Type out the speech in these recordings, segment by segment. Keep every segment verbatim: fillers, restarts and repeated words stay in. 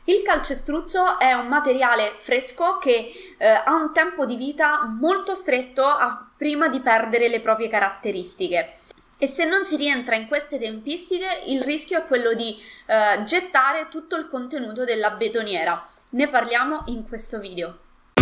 Il calcestruzzo è un materiale fresco che eh, ha un tempo di vita molto stretto a, prima di perdere le proprie caratteristiche. E se non si rientra in queste tempistiche, il rischio è quello di eh, gettare tutto il contenuto della betoniera. Ne parliamo in questo video.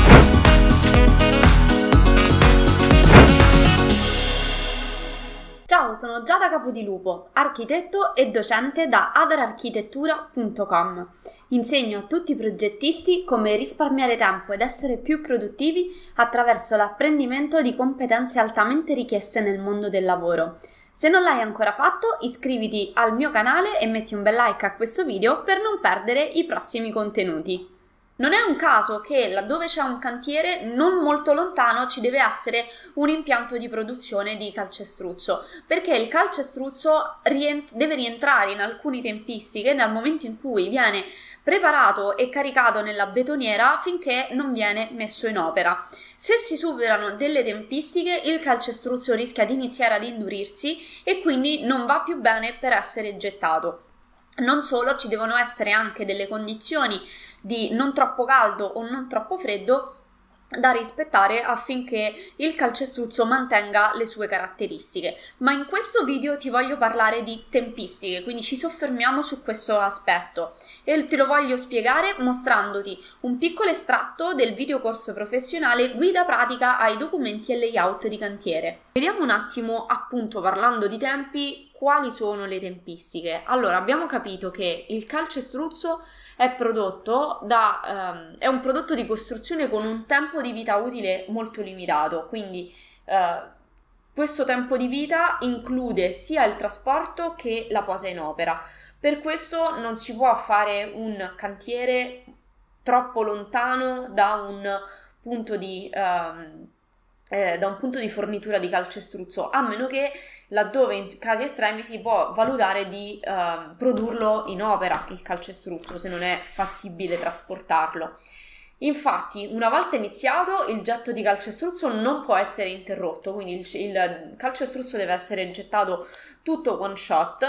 Ciao, sono Giada Capodilupo, architetto e docente da adararchitettura punto com. Insegno a tutti i progettisti come risparmiare tempo ed essere più produttivi attraverso l'apprendimento di competenze altamente richieste nel mondo del lavoro. Se non l'hai ancora fatto, iscriviti al mio canale e metti un bel like a questo video per non perdere i prossimi contenuti. Non è un caso che laddove c'è un cantiere non molto lontano ci deve essere un impianto di produzione di calcestruzzo, perché il calcestruzzo rient- deve rientrare in alcune tempistiche dal momento in cui viene preparato e caricato nella betoniera finché non viene messo in opera. Se si superano delle tempistiche, il calcestruzzo rischia di iniziare ad indurirsi e quindi non va più bene per essere gettato. Non solo, ci devono essere anche delle condizioni di non troppo caldo o non troppo freddo da rispettare affinché il calcestruzzo mantenga le sue caratteristiche. Ma in questo video ti voglio parlare di tempistiche, quindi ci soffermiamo su questo aspetto e te lo voglio spiegare mostrandoti un piccolo estratto del videocorso professionale Guida pratica ai documenti e layout di cantiere. Vediamo un attimo, appunto parlando di tempi, quali sono le tempistiche. Allora, abbiamo capito che il calcestruzzo è prodotto da, um, è un prodotto di costruzione con un tempo di vita utile molto limitato, quindi uh, questo tempo di vita include sia il trasporto che la posa in opera. Per questo non si può fare un cantiere troppo lontano da un punto di um, Eh, da un punto di fornitura di calcestruzzo, a meno che laddove in casi estremi si può valutare di eh, produrlo in opera il calcestruzzo se non è fattibile trasportarlo. Infatti, una volta iniziato, il getto di calcestruzzo non può essere interrotto, quindi il, il calcestruzzo deve essere gettato tutto one shot.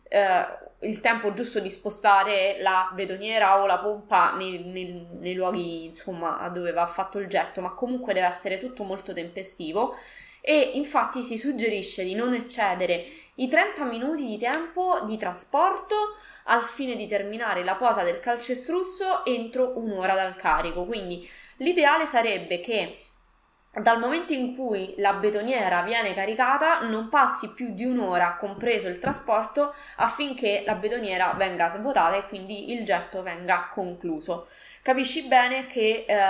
Eh, il tempo giusto di spostare la betoniera o la pompa nei, nei, nei luoghi, insomma, dove va fatto il getto, ma comunque deve essere tutto molto tempestivo e infatti si suggerisce di non eccedere i trenta minuti di tempo di trasporto al fine di terminare la posa del calcestruzzo entro un'ora dal carico. Quindi l'ideale sarebbe che dal momento in cui la betoniera viene caricata non passi più di un'ora, compreso il trasporto, affinché la betoniera venga svuotata e quindi il getto venga concluso. Capisci bene che eh,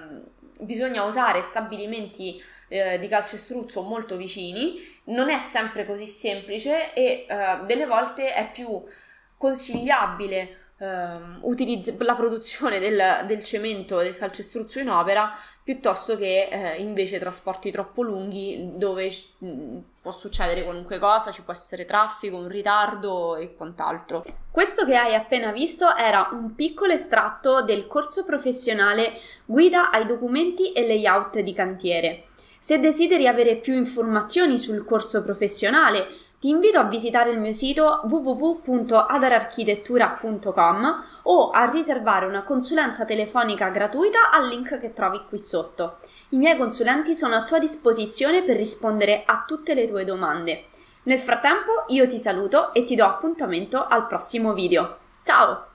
bisogna usare stabilimenti eh, di calcestruzzo molto vicini, non è sempre così semplice e eh, delle volte è più consigliabile Uh, utilizz- la produzione del, del cemento del calcestruzzo in opera piuttosto che uh, invece trasporti troppo lunghi dove mh, può succedere qualunque cosa, ci può essere traffico, un ritardo e quant'altro. Questo che hai appena visto era un piccolo estratto del corso professionale Guida ai documenti e layout di cantiere. Se desideri avere più informazioni sul corso professionale, ti invito a visitare il mio sito w w w punto adararchitettura punto com o a riservare una consulenza telefonica gratuita al link che trovi qui sotto. I miei consulenti sono a tua disposizione per rispondere a tutte le tue domande. Nel frattempo io ti saluto e ti do appuntamento al prossimo video. Ciao!